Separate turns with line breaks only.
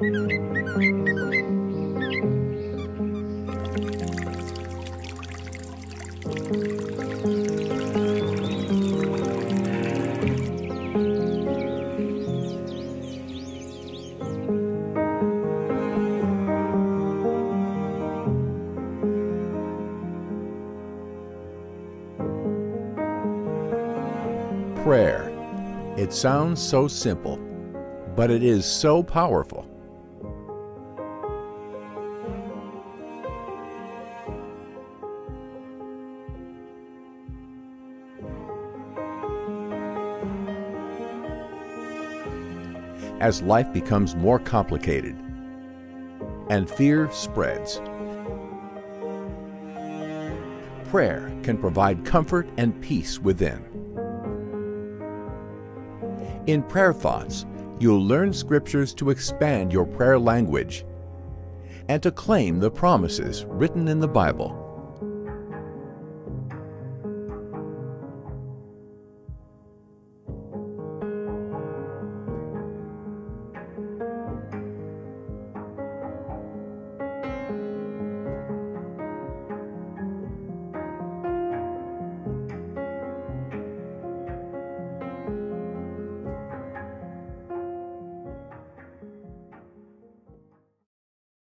Prayer. It sounds so simple, but it is so powerful. As life becomes more complicated and fear spreads, prayer can provide comfort and peace within. In Prayer Thoughts, you'll learn scriptures to expand your prayer language and to claim the promises written in the Bible.